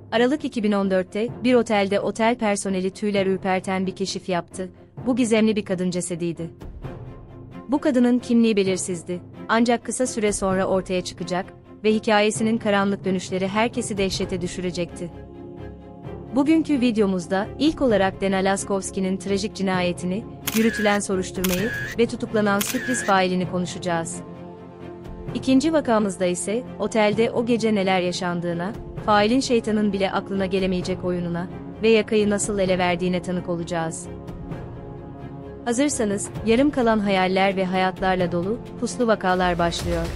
Aralık 2014'te bir otelde otel personeli tüyler ürperten bir keşif yaptı. Bu gizemli bir kadın cesediydi. Bu kadının kimliği belirsizdi. Ancak kısa süre sonra ortaya çıkacak ve hikayesinin karanlık dönüşleri herkesi dehşete düşürecekti. Bugünkü videomuzda ilk olarak Dana Laskovski'nin trajik cinayetini, yürütülen soruşturmayı ve tutuklanan sürpriz failini konuşacağız. İkinci vakamızda ise otelde o gece neler yaşandığına, failin şeytanın bile aklına gelemeyecek oyununa ve yakayı nasıl ele verdiğine tanık olacağız. Hazırsanız, yarım kalan hayaller ve hayatlarla dolu, puslu vakalar başlıyor.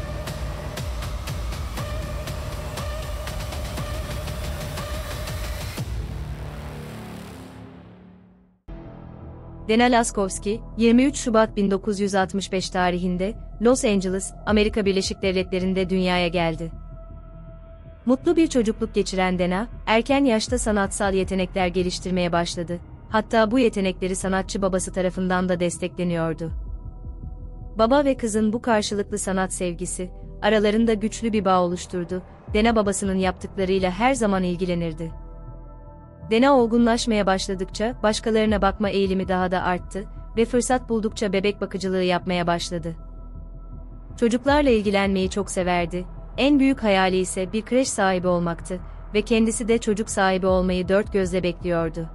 Dana Laskovski, 23 Şubat 1965 tarihinde, Los Angeles, Amerika Birleşik Devletleri'nde dünyaya geldi. Mutlu bir çocukluk geçiren Dana, erken yaşta sanatsal yetenekler geliştirmeye başladı. Hatta bu yetenekleri sanatçı babası tarafından da destekleniyordu. Baba ve kızın bu karşılıklı sanat sevgisi, aralarında güçlü bir bağ oluşturdu. Dana babasının yaptıklarıyla her zaman ilgilenirdi. Dana olgunlaşmaya başladıkça başkalarına bakma eğilimi daha da arttı ve fırsat buldukça bebek bakıcılığı yapmaya başladı. Çocuklarla ilgilenmeyi çok severdi. En büyük hayali ise bir kreş sahibi olmaktı ve kendisi de çocuk sahibi olmayı dört gözle bekliyordu.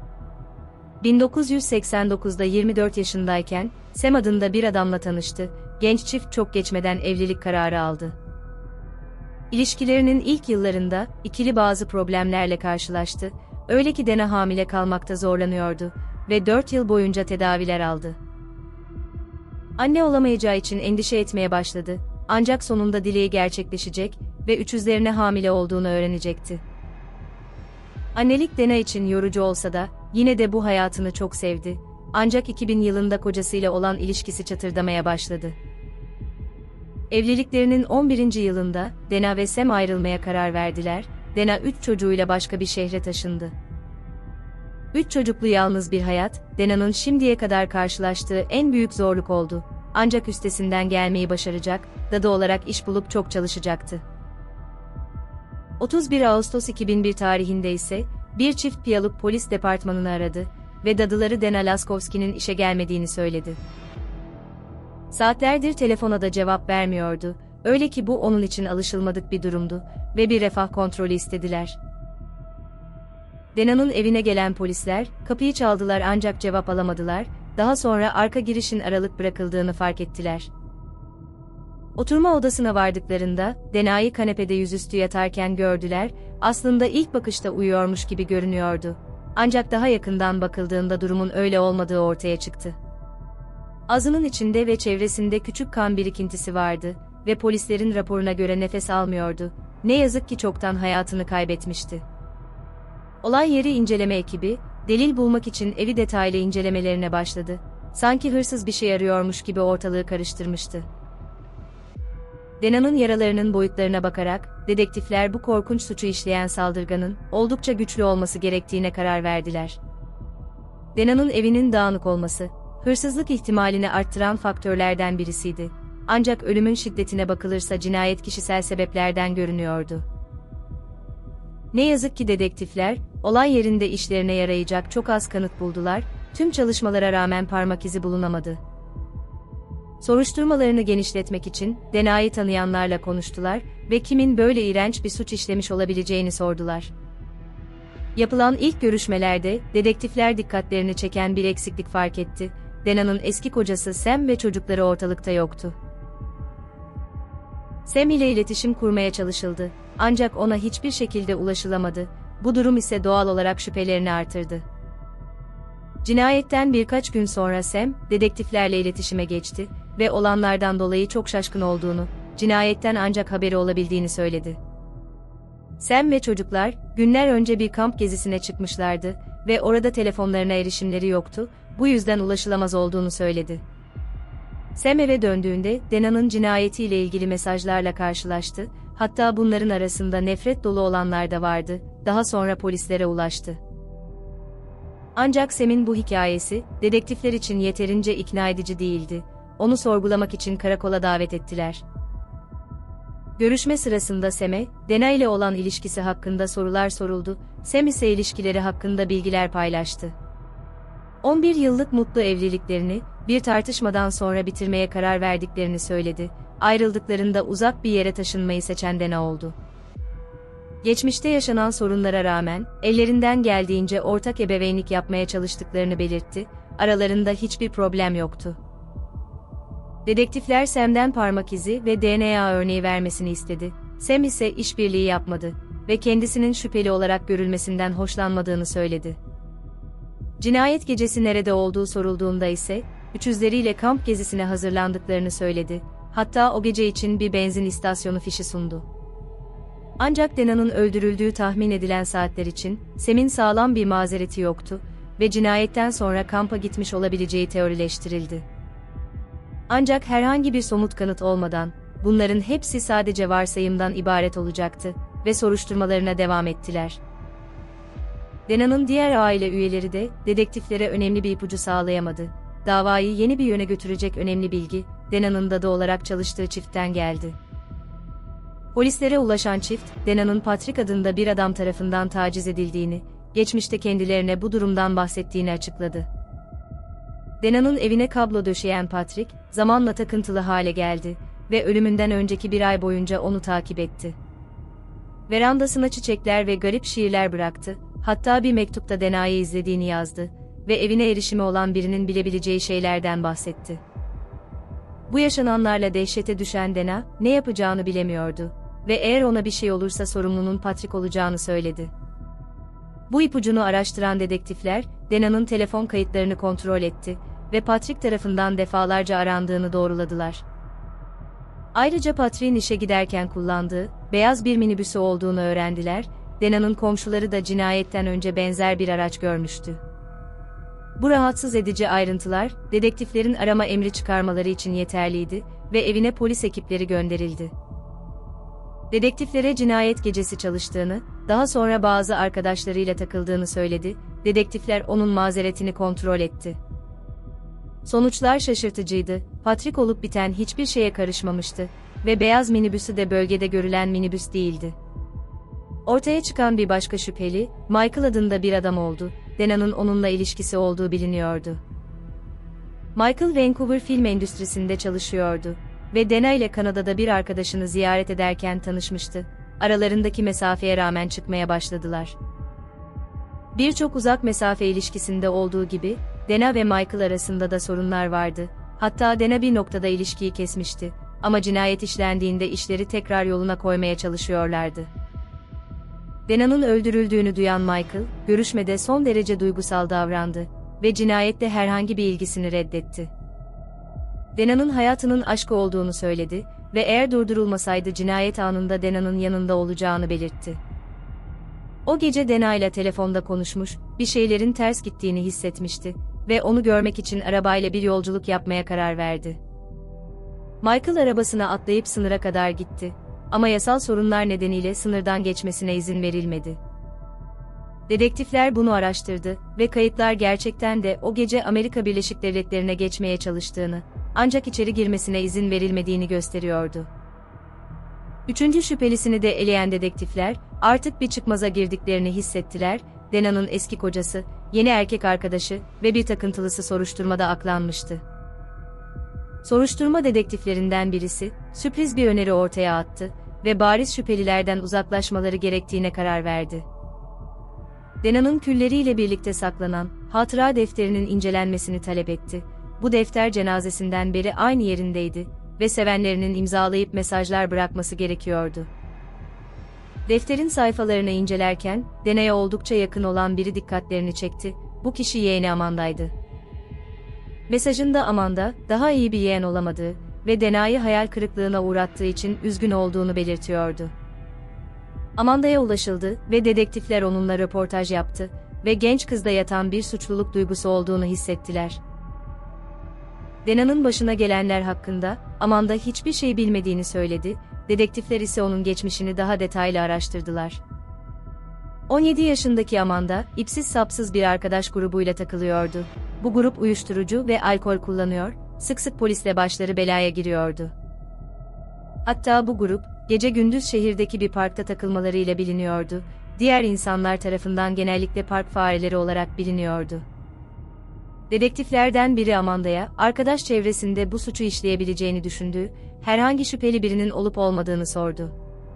1989'da 24 yaşındayken, Sam adında bir adamla tanıştı. Genç çift çok geçmeden evlilik kararı aldı. İlişkilerinin ilk yıllarında, ikili bazı problemlerle karşılaştı, öyle ki Dana hamile kalmakta zorlanıyordu ve 4 yıl boyunca tedaviler aldı. Anne olamayacağı için endişe etmeye başladı, ancak sonunda dileği gerçekleşecek ve üçüzlerine hamile olduğunu öğrenecekti. Annelik Dana için yorucu olsa da, yine de bu hayatını çok sevdi, ancak 2000 yılında kocasıyla olan ilişkisi çatırdamaya başladı. Evliliklerinin 11. yılında, Dana ve Sam ayrılmaya karar verdiler. Dana 3 çocuğuyla başka bir şehre taşındı. 3 çocuklu yalnız bir hayat, Dana'nın şimdiye kadar karşılaştığı en büyük zorluk oldu. Ancak üstesinden gelmeyi başaracak, dadı olarak iş bulup çok çalışacaktı. 31 Ağustos 2001 tarihinde ise, bir çift Puyallup polis departmanını aradı ve dadıları Dana Laskovski'nin işe gelmediğini söyledi. Saatlerdir telefona da cevap vermiyordu, öyle ki bu onun için alışılmadık bir durumdu ve bir refah kontrolü istediler. Dana'nın evine gelen polisler, kapıyı çaldılar ancak cevap alamadılar, daha sonra arka girişin aralık bırakıldığını fark ettiler. Oturma odasına vardıklarında, Dana'yı kanepede yüzüstü yatarken gördüler, aslında ilk bakışta uyuyormuş gibi görünüyordu. Ancak daha yakından bakıldığında durumun öyle olmadığı ortaya çıktı. Ağzının içinde ve çevresinde küçük kan birikintisi vardı ve polislerin raporuna göre nefes almıyordu. Ne yazık ki çoktan hayatını kaybetmişti. Olay yeri inceleme ekibi, delil bulmak için evi detaylı incelemelerine başladı. Sanki hırsız bir şey arıyormuş gibi ortalığı karıştırmıştı. Dana'nın yaralarının boyutlarına bakarak, dedektifler bu korkunç suçu işleyen saldırganın oldukça güçlü olması gerektiğine karar verdiler. Dana'nın evinin dağınık olması, hırsızlık ihtimalini arttıran faktörlerden birisiydi. Ancak ölümün şiddetine bakılırsa cinayet kişisel sebeplerden görünüyordu. Ne yazık ki dedektifler, olay yerinde işlerine yarayacak çok az kanıt buldular, tüm çalışmalara rağmen parmak izi bulunamadı. Soruşturmalarını genişletmek için, Dana'yı tanıyanlarla konuştular ve kimin böyle iğrenç bir suç işlemiş olabileceğini sordular. Yapılan ilk görüşmelerde, dedektifler dikkatlerini çeken bir eksiklik fark etti. Dana'nın eski kocası Sam ve çocukları ortalıkta yoktu. Sam ile iletişim kurmaya çalışıldı, ancak ona hiçbir şekilde ulaşılamadı. Bu durum ise doğal olarak şüphelerini artırdı. Cinayetten birkaç gün sonra Sam, dedektiflerle iletişime geçti ve olanlardan dolayı çok şaşkın olduğunu, cinayetten ancak haberi olabildiğini söyledi. Sam ve çocuklar, günler önce bir kamp gezisine çıkmışlardı ve orada telefonlarına erişimleri yoktu, bu yüzden ulaşılamaz olduğunu söyledi. Sam eve döndüğünde, Dana'nın cinayetiyle ilgili mesajlarla karşılaştı, hatta bunların arasında nefret dolu olanlar da vardı, daha sonra polislere ulaştı. Ancak Sam'in bu hikayesi, dedektifler için yeterince ikna edici değildi. Onu sorgulamak için karakola davet ettiler. Görüşme sırasında Sam'e, Dana ile olan ilişkisi hakkında sorular soruldu, Sam ise ilişkileri hakkında bilgiler paylaştı. 11 yıllık mutlu evliliklerini, bir tartışmadan sonra bitirmeye karar verdiklerini söyledi, ayrıldıklarında uzak bir yere taşınmayı seçen Dana oldu. Geçmişte yaşanan sorunlara rağmen, ellerinden geldiğince ortak ebeveynlik yapmaya çalıştıklarını belirtti, aralarında hiçbir problem yoktu. Dedektifler Sam'den parmak izi ve DNA örneği vermesini istedi. Sam ise işbirliği yapmadı ve kendisinin şüpheli olarak görülmesinden hoşlanmadığını söyledi. Cinayet gecesi nerede olduğu sorulduğunda ise, üçüzleriyle kamp gezisine hazırlandıklarını söyledi, hatta o gece için bir benzin istasyonu fişi sundu. Ancak Dana'nın öldürüldüğü tahmin edilen saatler için, Sam'in sağlam bir mazereti yoktu ve cinayetten sonra kampa gitmiş olabileceği teorileştirildi. Ancak herhangi bir somut kanıt olmadan, bunların hepsi sadece varsayımdan ibaret olacaktı ve soruşturmalarına devam ettiler. Dana'nın diğer aile üyeleri de, dedektiflere önemli bir ipucu sağlayamadı. Davayı yeni bir yöne götürecek önemli bilgi, Dana'nın dadı olarak çalıştığı çiftten geldi. Polislere ulaşan çift, Dana'nın Patrick adında bir adam tarafından taciz edildiğini, geçmişte kendilerine bu durumdan bahsettiğini açıkladı. Dana'nın evine kablo döşeyen Patrick, zamanla takıntılı hale geldi ve ölümünden önceki bir ay boyunca onu takip etti. Verandasına çiçekler ve garip şiirler bıraktı, hatta bir mektupta Dana'yı izlediğini yazdı ve evine erişimi olan birinin bilebileceği şeylerden bahsetti. Bu yaşananlarla dehşete düşen Dana, ne yapacağını bilemiyordu ve eğer ona bir şey olursa sorumlunun Patrick olacağını söyledi. Bu ipucunu araştıran dedektifler, Dana'nın telefon kayıtlarını kontrol etti ve Patrick tarafından defalarca arandığını doğruladılar. Ayrıca Patrick'in işe giderken kullandığı, beyaz bir minibüsü olduğunu öğrendiler, Dana'nın komşuları da cinayetten önce benzer bir araç görmüştü. Bu rahatsız edici ayrıntılar, dedektiflerin arama emri çıkarmaları için yeterliydi ve evine polis ekipleri gönderildi. Dedektiflere cinayet gecesi çalıştığını, daha sonra bazı arkadaşlarıyla takıldığını söyledi, dedektifler onun mazeretini kontrol etti. Sonuçlar şaşırtıcıydı, Patrick olup biten hiçbir şeye karışmamıştı ve beyaz minibüsü de bölgede görülen minibüs değildi. Ortaya çıkan bir başka şüpheli, Michael adında bir adam oldu, Dana'nın onunla ilişkisi olduğu biliniyordu. Michael Vancouver film endüstrisinde çalışıyordu ve Dana ile Kanada'da bir arkadaşını ziyaret ederken tanışmıştı. Aralarındaki mesafeye rağmen çıkmaya başladılar. Birçok uzak mesafe ilişkisinde olduğu gibi, Dana ve Michael arasında da sorunlar vardı. Hatta Dana bir noktada ilişkiyi kesmişti ama cinayet işlendiğinde işleri tekrar yoluna koymaya çalışıyorlardı. Dana'nın öldürüldüğünü duyan Michael, görüşmede son derece duygusal davrandı ve cinayette herhangi bir ilgisini reddetti. Dana'nın hayatının aşkı olduğunu söyledi ve eğer durdurulmasaydı cinayet anında Dana'nın yanında olacağını belirtti. O gece Dana ile telefonda konuşmuş, bir şeylerin ters gittiğini hissetmişti ve onu görmek için arabayla bir yolculuk yapmaya karar verdi. Michael arabasına atlayıp sınıra kadar gitti ama yasal sorunlar nedeniyle sınırdan geçmesine izin verilmedi. Dedektifler bunu araştırdı ve kayıtlar gerçekten de o gece Amerika Birleşik Devletleri'ne geçmeye çalıştığını, ancak içeri girmesine izin verilmediğini gösteriyordu. Üçüncü şüphelisini de eleyen dedektifler, artık bir çıkmaza girdiklerini hissettiler, Dana'nın eski kocası, yeni erkek arkadaşı ve bir takıntılısı soruşturmada aklanmıştı. Soruşturma dedektiflerinden birisi, sürpriz bir öneri ortaya attı ve bariz şüphelilerden uzaklaşmaları gerektiğine karar verdi. Dana'nın külleriyle birlikte saklanan, hatıra defterinin incelenmesini talep etti. Bu defter cenazesinden beri aynı yerindeydi ve sevenlerinin imzalayıp mesajlar bırakması gerekiyordu. Defterin sayfalarını incelerken, Dana'ya oldukça yakın olan biri dikkatlerini çekti, bu kişi yeğeni Amanda'ydı. Mesajında Amanda, daha iyi bir yeğen olamadığı ve Dana'yı hayal kırıklığına uğrattığı için üzgün olduğunu belirtiyordu. Amanda'ya ulaşıldı ve dedektifler onunla röportaj yaptı ve genç kızda yatan bir suçluluk duygusu olduğunu hissettiler. Dana'nın başına gelenler hakkında, Amanda hiçbir şey bilmediğini söyledi, dedektifler ise onun geçmişini daha detaylı araştırdılar. 17 yaşındaki Amanda, ipsiz sapsız bir arkadaş grubuyla takılıyordu. Bu grup uyuşturucu ve alkol kullanıyor, sık sık polisle başları belaya giriyordu. Hatta bu grup, gece gündüz şehirdeki bir parkta takılmalarıyla biliniyordu, diğer insanlar tarafından genellikle park fareleri olarak biliniyordu. Dedektiflerden biri Amanda'ya, arkadaş çevresinde bu suçu işleyebileceğini düşündüğü, herhangi şüpheli birinin olup olmadığını sordu.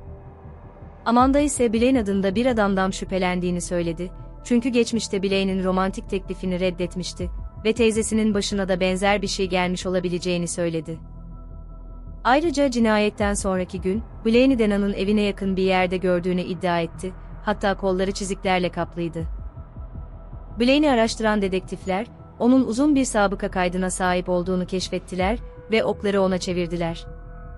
Amanda ise Blaine adında bir adamdan şüphelendiğini söyledi, çünkü geçmişte Blaine'in romantik teklifini reddetmişti ve teyzesinin başına da benzer bir şey gelmiş olabileceğini söyledi. Ayrıca cinayetten sonraki gün, Blaine'i Dana'nın evine yakın bir yerde gördüğünü iddia etti, hatta kolları çiziklerle kaplıydı. Blaine'i araştıran dedektifler, onun uzun bir sabıka kaydına sahip olduğunu keşfettiler ve okları ona çevirdiler.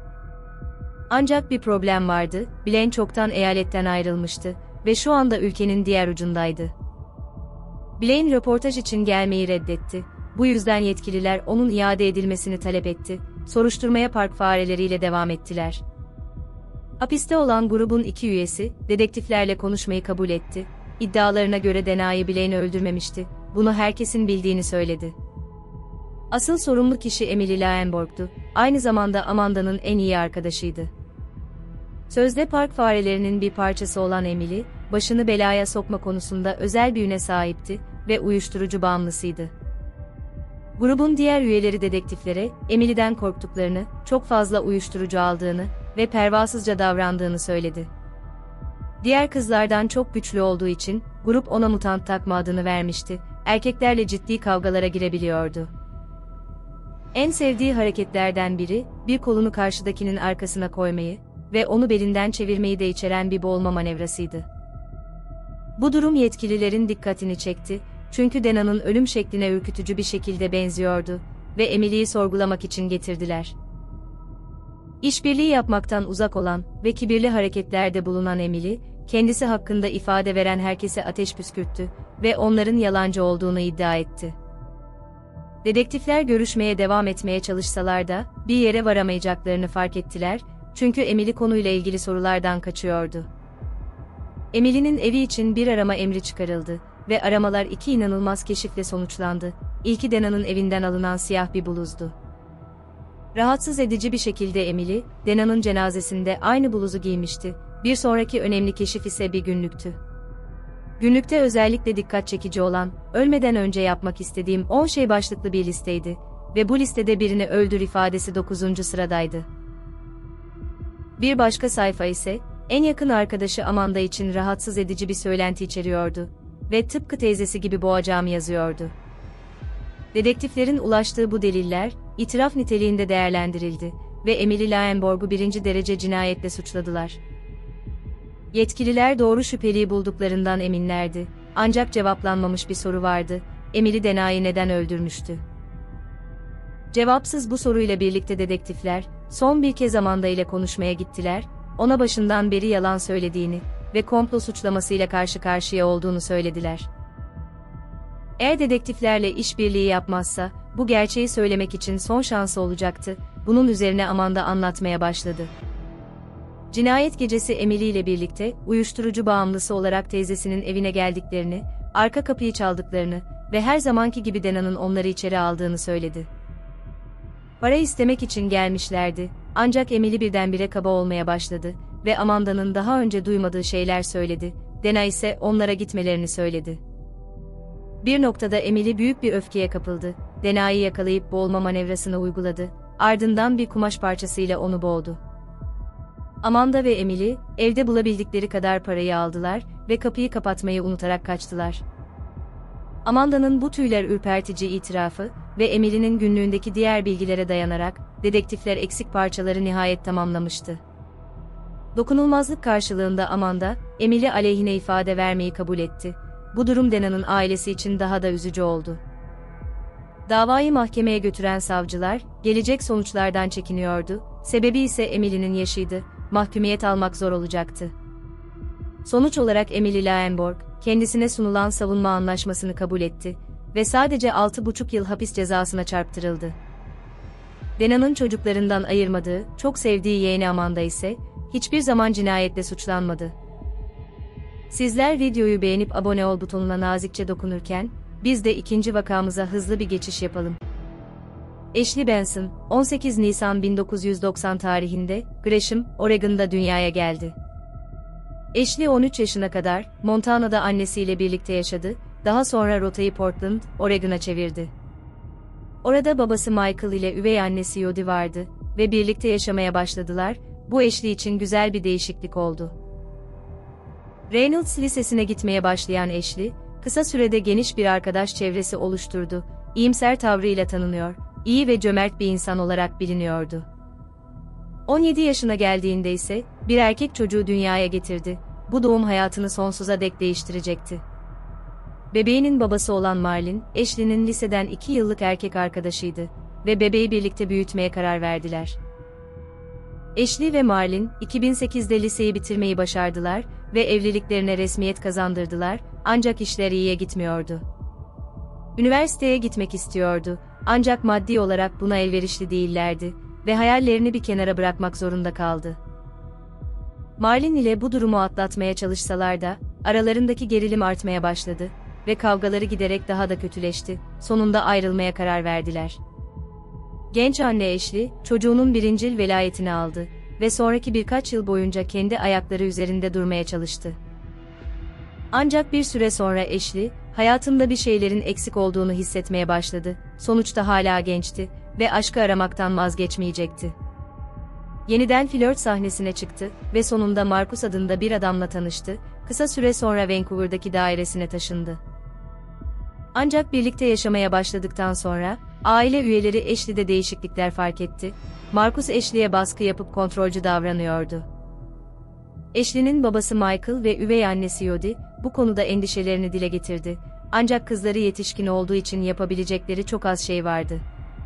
Ancak bir problem vardı, Blaine çoktan eyaletten ayrılmıştı ve şu anda ülkenin diğer ucundaydı. Blaine röportaj için gelmeyi reddetti, bu yüzden yetkililer onun iade edilmesini talep etti, soruşturmaya park fareleriyle devam ettiler. Hapiste olan grubun 2 üyesi, dedektiflerle konuşmayı kabul etti, iddialarına göre Dana'yı Blaine öldürmemişti, bunu herkesin bildiğini söyledi. Asıl sorumlu kişi Emily Laenborg'du, aynı zamanda Amanda'nın en iyi arkadaşıydı. Sözde park farelerinin bir parçası olan Emily, başını belaya sokma konusunda özel bir üne sahipti ve uyuşturucu bağımlısıydı. Grubun diğer üyeleri dedektiflere, Emily'den korktuklarını, çok fazla uyuşturucu aldığını ve pervasızca davrandığını söyledi. Diğer kızlardan çok güçlü olduğu için, grup ona mutant takma adını vermişti, erkeklerle ciddi kavgalara girebiliyordu. En sevdiği hareketlerden biri, bir kolunu karşıdakinin arkasına koymayı ve onu belinden çevirmeyi de içeren bir boğulma manevrasıydı. Bu durum yetkililerin dikkatini çekti, çünkü Dana'nın ölüm şekline ürkütücü bir şekilde benziyordu ve Emily'yi sorgulamak için getirdiler. İşbirliği yapmaktan uzak olan ve kibirli hareketlerde bulunan Emily, kendisi hakkında ifade veren herkese ateş püskürttü ve onların yalancı olduğunu iddia etti. Dedektifler görüşmeye devam etmeye çalışsalar da bir yere varamayacaklarını fark ettiler, çünkü Emily konuyla ilgili sorulardan kaçıyordu. Emily'nin evi için bir arama emri çıkarıldı ve aramalar 2 inanılmaz keşifle sonuçlandı. İlki Dana'nın evinden alınan siyah bir bluzdu. Rahatsız edici bir şekilde Emily, Dana'nın cenazesinde aynı bluzu giymişti. Bir sonraki önemli keşif ise bir günlüktü. Günlükte özellikle dikkat çekici olan, ölmeden önce yapmak istediğim 10 şey başlıklı bir listeydi ve bu listede birini öldür ifadesi 9. sıradaydı. Bir başka sayfa ise, en yakın arkadaşı Amanda için rahatsız edici bir söylenti içeriyordu ve tıpkı teyzesi gibi boğacağım yazıyordu. Dedektiflerin ulaştığı bu deliller, itiraf niteliğinde değerlendirildi ve Emily Laenborg'u 1. derece cinayetle suçladılar. Yetkililer doğru şüpheliyi bulduklarından eminlerdi, ancak cevaplanmamış bir soru vardı, Emily Dana'yı neden öldürmüştü? Cevapsız bu soruyla birlikte dedektifler, son bir kez Amanda ile konuşmaya gittiler, ona başından beri yalan söylediğini ve komplo suçlamasıyla karşı karşıya olduğunu söylediler. Eğer dedektiflerle işbirliği yapmazsa, bu gerçeği söylemek için son şansı olacaktı, bunun üzerine Amanda anlatmaya başladı. Cinayet gecesi Emily ile birlikte, uyuşturucu bağımlısı olarak teyzesinin evine geldiklerini, arka kapıyı çaldıklarını ve her zamanki gibi Dana'nın onları içeri aldığını söyledi. Para istemek için gelmişlerdi, ancak Emily birdenbire kaba olmaya başladı ve Amanda'nın daha önce duymadığı şeyler söyledi, Dana ise onlara gitmelerini söyledi. Bir noktada Emily büyük bir öfkeye kapıldı, Dana'yı yakalayıp boğulma manevrasını uyguladı, ardından bir kumaş parçasıyla onu boğdu. Amanda ve Emily, evde bulabildikleri kadar parayı aldılar ve kapıyı kapatmayı unutarak kaçtılar. Amanda'nın bu tüyler ürpertici itirafı ve Emily'nin günlüğündeki diğer bilgilere dayanarak, dedektifler eksik parçaları nihayet tamamlamıştı. Dokunulmazlık karşılığında Amanda, Emily aleyhine ifade vermeyi kabul etti. Bu durum Dana'nın ailesi için daha da üzücü oldu. Davayı mahkemeye götüren savcılar, gelecek sonuçlardan çekiniyordu, sebebi ise Emily'nin yaşıydı, mahkumiyet almak zor olacaktı. Sonuç olarak Emily Laenborg, kendisine sunulan savunma anlaşmasını kabul etti ve sadece 6,5 yıl hapis cezasına çarptırıldı. Dana'nın çocuklarından ayırmadığı, çok sevdiği yeğeni Amanda ise, hiçbir zaman cinayetle suçlanmadı. Sizler videoyu beğenip abone ol butonuna nazikçe dokunurken, biz de ikinci vakamıza hızlı bir geçiş yapalım. Ashley Benson, 18 Nisan 1990 tarihinde Gresham, Oregon'da dünyaya geldi. Ashley 13 yaşına kadar Montana'da annesiyle birlikte yaşadı, daha sonra rotayı Portland, Oregon'a çevirdi. Orada babası Michael ile üvey annesi Jody vardı ve birlikte yaşamaya başladılar. Bu Ashley için güzel bir değişiklik oldu. Reynolds Lisesi'ne gitmeye başlayan Ashley, kısa sürede geniş bir arkadaş çevresi oluşturdu, iyimser tavrıyla tanınıyor, iyi ve cömert bir insan olarak biliniyordu. 17 yaşına geldiğinde ise bir erkek çocuğu dünyaya getirdi. Bu doğum hayatını sonsuza dek değiştirecekti. Bebeğinin babası olan Marlin, Ashley'nin liseden 2 yıllık erkek arkadaşıydı ve bebeği birlikte büyütmeye karar verdiler. Ashley ve Marlin, 2008'de liseyi bitirmeyi başardılar ve evliliklerine resmiyet kazandırdılar, ancak işler iyiye gitmiyordu. Üniversiteye gitmek istiyordu, ancak maddi olarak buna elverişli değillerdi ve hayallerini bir kenara bırakmak zorunda kaldı. Marlin ile bu durumu atlatmaya çalışsalar da, aralarındaki gerilim artmaya başladı ve kavgaları giderek daha da kötüleşti, sonunda ayrılmaya karar verdiler. Genç anne Ashley, çocuğunun birincil velayetini aldı ve sonraki birkaç yıl boyunca kendi ayakları üzerinde durmaya çalıştı. Ancak bir süre sonra Ashley, hayatında bir şeylerin eksik olduğunu hissetmeye başladı, sonuçta hala gençti ve aşkı aramaktan vazgeçmeyecekti. Yeniden flört sahnesine çıktı ve sonunda Marcus adında bir adamla tanıştı, kısa süre sonra Vancouver'daki dairesine taşındı. Ancak birlikte yaşamaya başladıktan sonra, aile üyeleri Ashley'de değişiklikler fark etti. Marcus Ashley'e baskı yapıp kontrolcü davranıyordu. Ashley'nin babası Michael ve üvey annesi Jody, bu konuda endişelerini dile getirdi. Ancak kızları yetişkin olduğu için yapabilecekleri çok az şey vardı.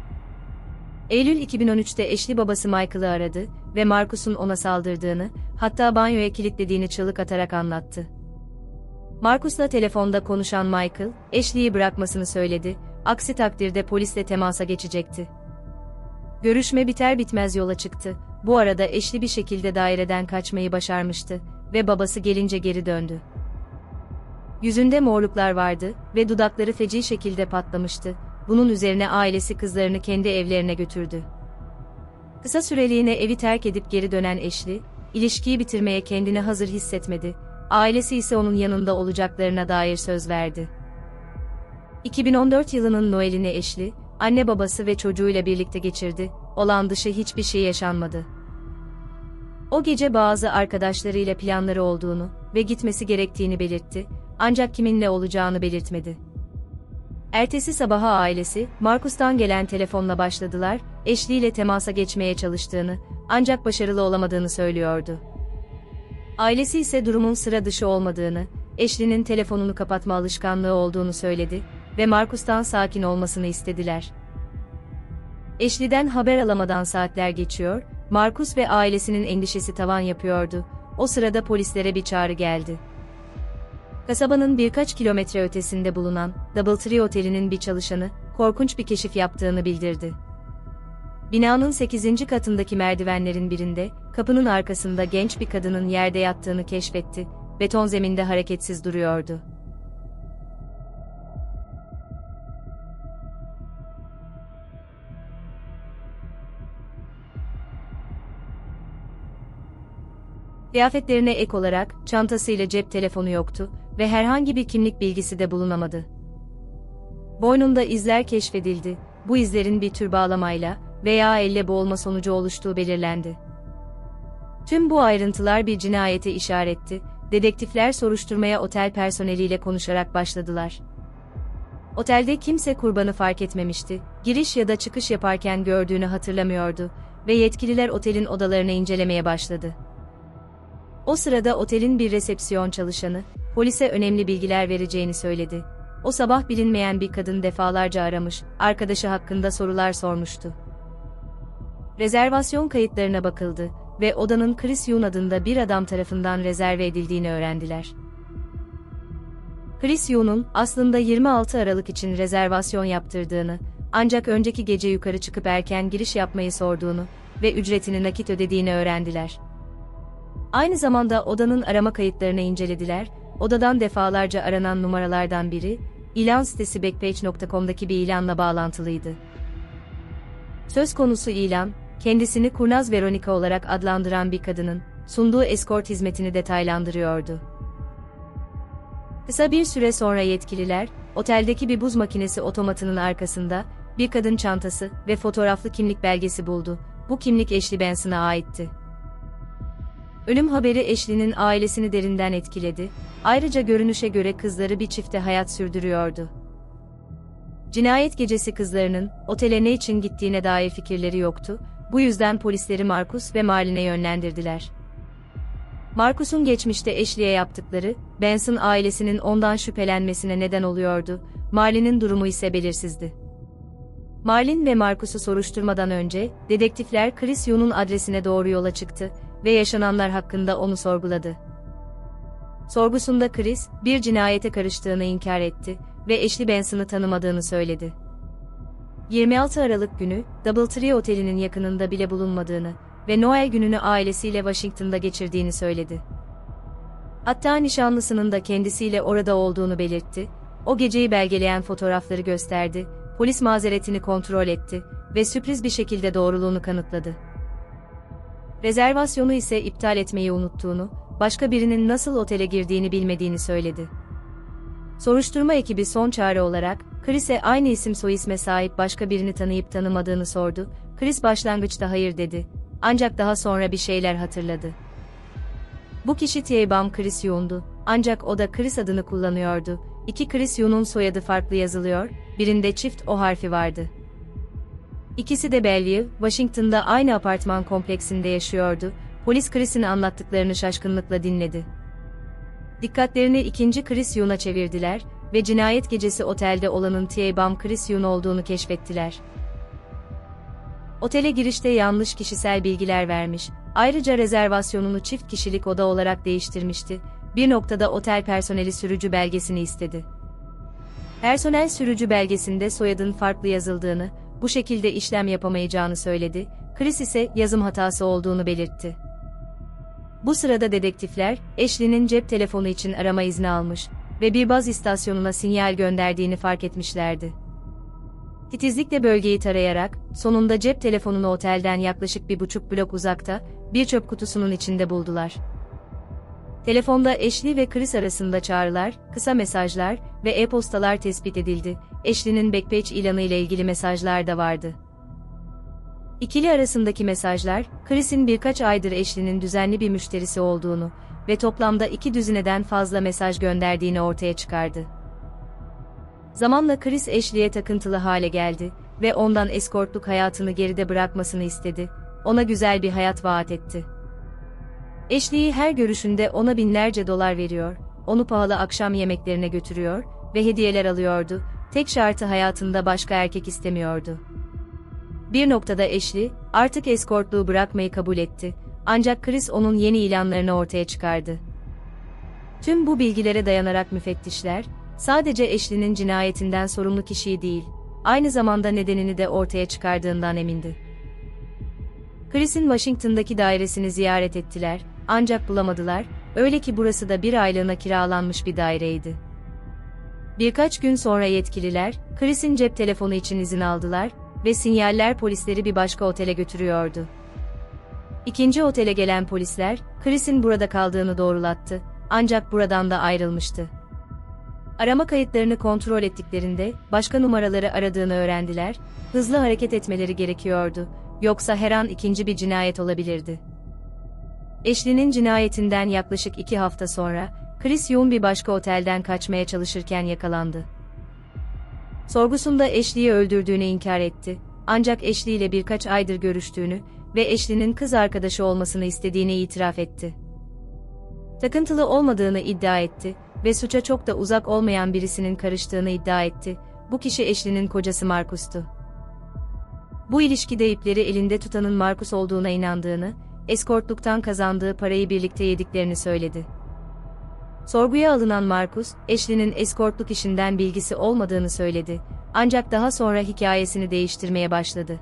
Eylül 2013'te Ashley babası Michael'ı aradı ve Marcus'un ona saldırdığını, hatta banyoya kilitlediğini çığlık atarak anlattı. Marcus'la telefonda konuşan Michael, Ashley'i bırakmasını söyledi, aksi takdirde polisle temasa geçecekti. Görüşme biter bitmez yola çıktı, bu arada Ashley bir şekilde daireden kaçmayı başarmıştı ve babası gelince geri döndü. Yüzünde morluklar vardı ve dudakları feci şekilde patlamıştı, bunun üzerine ailesi kızlarını kendi evlerine götürdü. Kısa süreliğine evi terk edip geri dönen Ashley, ilişkiyi bitirmeye kendini hazır hissetmedi, ailesi ise onun yanında olacaklarına dair söz verdi. 2014 yılının Noel'ini Ashley, anne babası ve çocuğuyla birlikte geçirdi, olağan dışı hiçbir şey yaşanmadı. O gece bazı arkadaşlarıyla planları olduğunu ve gitmesi gerektiğini belirtti, ancak kiminle olacağını belirtmedi. Ertesi sabaha ailesi, Marcus'tan gelen telefonla başladılar, Ashley ile temasa geçmeye çalıştığını, ancak başarılı olamadığını söylüyordu. Ailesi ise durumun sıra dışı olmadığını, Ashley'nin telefonunu kapatma alışkanlığı olduğunu söyledi ve Marcus'tan sakin olmasını istediler. Ashley'den haber alamadan saatler geçiyor, Marcus ve ailesinin endişesi tavan yapıyordu, o sırada polislere bir çağrı geldi. Kasabanın birkaç kilometre ötesinde bulunan Doubletree Oteli'nin bir çalışanı, korkunç bir keşif yaptığını bildirdi. Binanın 8. katındaki merdivenlerin birinde, kapının arkasında genç bir kadının yerde yattığını keşfetti, beton zeminde hareketsiz duruyordu. Kıyafetlerine ek olarak, çantasıyla cep telefonu yoktu ve herhangi bir kimlik bilgisi de bulunamadı. Boynunda izler keşfedildi, bu izlerin bir tür bağlamayla veya elle boğulma sonucu oluştuğu belirlendi. Tüm bu ayrıntılar bir cinayete işaretti, dedektifler soruşturmaya otel personeliyle konuşarak başladılar. Otelde kimse kurbanı fark etmemişti, giriş ya da çıkış yaparken gördüğünü hatırlamıyordu ve yetkililer otelin odalarını incelemeye başladı. O sırada otelin bir resepsiyon çalışanı, polise önemli bilgiler vereceğini söyledi. O sabah bilinmeyen bir kadın defalarca aramış, arkadaşı hakkında sorular sormuştu. Rezervasyon kayıtlarına bakıldı ve odanın Chris Young adında bir adam tarafından rezerve edildiğini öğrendiler. Chris Young'un aslında 26 Aralık için rezervasyon yaptırdığını, ancak önceki gece yukarı çıkıp erken giriş yapmayı sorduğunu ve ücretini nakit ödediğini öğrendiler. Aynı zamanda odanın arama kayıtlarını incelediler, odadan defalarca aranan numaralardan biri, ilan sitesi Backpage.com'daki bir ilanla bağlantılıydı. Söz konusu ilan, kendisini kurnaz Veronica olarak adlandıran bir kadının sunduğu eskort hizmetini detaylandırıyordu. Kısa bir süre sonra yetkililer, oteldeki bir buz makinesi otomatının arkasında bir kadın çantası ve fotoğraflı kimlik belgesi buldu. Bu kimlik Ashley Benson'a aitti. Ölüm haberi Ashley'nin ailesini derinden etkiledi. Ayrıca görünüşe göre kızları bir çifte hayat sürdürüyordu. Cinayet gecesi kızlarının otele ne için gittiğine dair fikirleri yoktu. Bu yüzden polisleri Marcus ve Marlene'e yönlendirdiler. Marcus'un geçmişte Ashley'e yaptıkları, Benson ailesinin ondan şüphelenmesine neden oluyordu. Marlene'nin durumu ise belirsizdi. Marlene ve Marcus'u soruşturmadan önce, dedektifler Chris Yu'nun adresine doğru yola çıktı ve yaşananlar hakkında onu sorguladı. Sorgusunda Chris, bir cinayete karıştığını inkar etti ve Ashley Benson'ı tanımadığını söyledi. 26 Aralık günü, Doubletree Oteli'nin yakınında bile bulunmadığını ve Noel gününü ailesiyle Washington'da geçirdiğini söyledi. Hatta nişanlısının da kendisiyle orada olduğunu belirtti, o geceyi belgeleyen fotoğrafları gösterdi, polis mazeretini kontrol etti ve sürpriz bir şekilde doğruluğunu kanıtladı. Rezervasyonu ise iptal etmeyi unuttuğunu, başka birinin nasıl otele girdiğini bilmediğini söyledi. Soruşturma ekibi son çare olarak, Chris'e aynı isim soyisme sahip başka birini tanıyıp tanımadığını sordu. Chris başlangıçta hayır dedi, ancak daha sonra bir şeyler hatırladı. Bu kişi T-Bam Chris Yu'ndu, ancak o da Chris adını kullanıyordu. İki Chris Yu'nun soyadı farklı yazılıyor, birinde çift O harfi vardı. İkisi de Bellevue, Washington'da aynı apartman kompleksinde yaşıyordu. Polis Chris'in anlattıklarını şaşkınlıkla dinledi. Dikkatlerini ikinci Chris Yu'na çevirdiler ve cinayet gecesi otelde olanın T-Bam Chris Yu'nun olduğunu keşfettiler. Otele girişte yanlış kişisel bilgiler vermiş, ayrıca rezervasyonunu çift kişilik oda olarak değiştirmişti. Bir noktada otel personeli sürücü belgesini istedi. Personel sürücü belgesinde soyadın farklı yazıldığını, bu şekilde işlem yapamayacağını söyledi, Chris ise yazım hatası olduğunu belirtti. Bu sırada dedektifler, Ashley'nin cep telefonu için arama izni almış ve bir baz istasyonuna sinyal gönderdiğini fark etmişlerdi. Titizlikle bölgeyi tarayarak, sonunda cep telefonunu otelden yaklaşık 1,5 blok uzakta, bir çöp kutusunun içinde buldular. Telefonda Ashley ve Chris arasında çağrılar, kısa mesajlar ve e-postalar tespit edildi. Ashley'nin Backpage ilanı ile ilgili mesajlar da vardı. İkili arasındaki mesajlar, Chris'in birkaç aydır Ashley'nin düzenli bir müşterisi olduğunu ve toplamda 2 düzineden fazla mesaj gönderdiğini ortaya çıkardı. Zamanla Chris Ashley'e takıntılı hale geldi ve ondan eskortluk hayatını geride bırakmasını istedi, ona güzel bir hayat vaat etti. Ashley'i her görüşünde ona binlerce dolar veriyor, onu pahalı akşam yemeklerine götürüyor ve hediyeler alıyordu, tek şartı hayatında başka erkek istemiyordu. Bir noktada Ashley, artık eskortluğu bırakmayı kabul etti, ancak Chris onun yeni ilanlarını ortaya çıkardı. Tüm bu bilgilere dayanarak müfettişler, sadece Ashley'nin cinayetinden sorumlu kişiyi değil, aynı zamanda nedenini de ortaya çıkardığından emindi. Chris'in Washington'daki dairesini ziyaret ettiler, ancak bulamadılar, öyle ki burası da bir aylığına kiralanmış bir daireydi. Birkaç gün sonra yetkililer, Chris'in cep telefonu için izin aldılar ve sinyaller polisleri bir başka otele götürüyordu. İkinci otele gelen polisler, Chris'in burada kaldığını doğrulattı, ancak buradan da ayrılmıştı. Arama kayıtlarını kontrol ettiklerinde, başka numaraları aradığını öğrendiler, hızlı hareket etmeleri gerekiyordu, yoksa her an ikinci bir cinayet olabilirdi. Ashley'nin cinayetinden yaklaşık 2 hafta sonra, Chris yoğun bir başka otelden kaçmaya çalışırken yakalandı. Sorgusunda Ashley'i öldürdüğünü inkar etti, ancak Ashley ile birkaç aydır görüştüğünü ve Ashley'nin kız arkadaşı olmasını istediğini itiraf etti. Takıntılı olmadığını iddia etti ve suça çok da uzak olmayan birisinin karıştığını iddia etti, bu kişi Ashley'nin kocası Marcus'tu. Bu ilişkide ipleri elinde tutanın Marcus olduğuna inandığını, eskortluktan kazandığı parayı birlikte yediklerini söyledi. Sorguya alınan Marcus, Ashley'nin eskortluk işinden bilgisi olmadığını söyledi, ancak daha sonra hikayesini değiştirmeye başladı.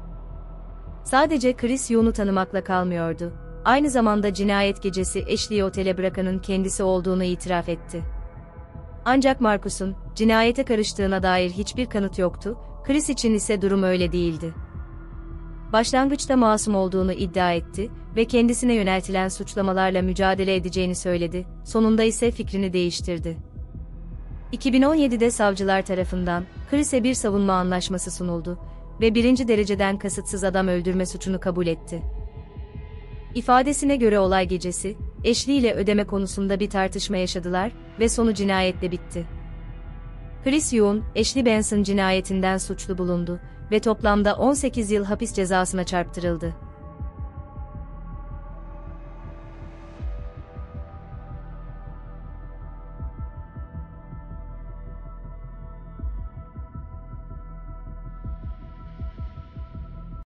Sadece Chris Yu'nu tanımakla kalmıyordu, aynı zamanda cinayet gecesi Ashley'i otele bırakanın kendisi olduğunu itiraf etti. Ancak Marcus'un, cinayete karıştığına dair hiçbir kanıt yoktu, Chris için ise durum öyle değildi. Başlangıçta masum olduğunu iddia etti ve kendisine yöneltilen suçlamalarla mücadele edeceğini söyledi, sonunda ise fikrini değiştirdi. 2017'de savcılar tarafından Chris'e bir savunma anlaşması sunuldu ve birinci dereceden kasıtsız adam öldürme suçunu kabul etti. İfadesine göre olay gecesi, eşliyle ödeme konusunda bir tartışma yaşadılar ve sonu cinayetle bitti. Chris Young, Ashley Benson cinayetinden suçlu bulundu ve toplamda 18 yıl hapis cezasına çarptırıldı.